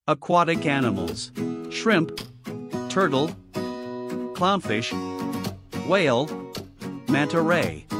Aquatic animals: shrimp, turtle, clownfish, whale, manta ray.